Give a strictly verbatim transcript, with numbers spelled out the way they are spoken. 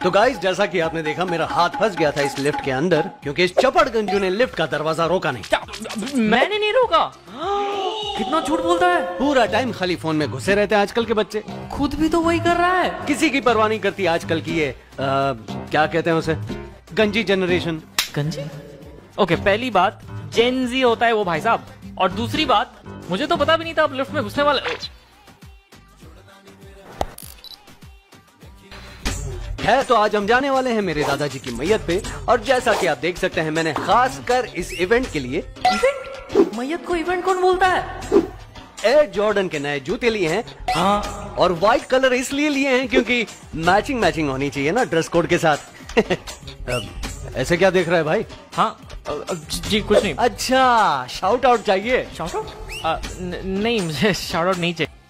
तो गाइस, जैसा कि आपने देखा, मेरा हाथ फंस गया था इस लिफ्ट के अंदर क्योंकि इस चपड़ गंजू ने लिफ्ट का दरवाजा रोका नहीं। मैंने नहीं रोका। कितना झूठ बोलता है। पूरा टाइम खाली फोन में घुसे रहते हैं आजकल के बच्चे। खुद भी तो वही कर रहा है। किसी की परवाह नहीं करती आजकल की ये आ, क्या कहते हैं उसे, गंजी जनरेशन। गंजी? ओके, पहली बात जेन-ज़ी होता है वो भाई साहब, और दूसरी बात मुझे तो पता भी नहीं था आप लिफ्ट में घुसने वाले। है तो आज हम जाने वाले हैं मेरे दादाजी की मैयत पे, और जैसा कि आप देख सकते हैं मैंने खास कर इस इवेंट के लिए इवेंट? मैयत को इवेंट कौन बोलता है? एयर जॉर्डन के नए जूते लिए हैं। हाँ, और व्हाइट कलर इसलिए लिए हैं क्योंकि मैचिंग मैचिंग होनी चाहिए ना ड्रेस कोड के साथ। ऐसे क्या देख रहा है भाई? हाँ जी, कुछ नहीं। अच्छा, शाउट आउट चाहिए? Shout out? नहीं, मुझे शाउट आउट नहीं चाहिए।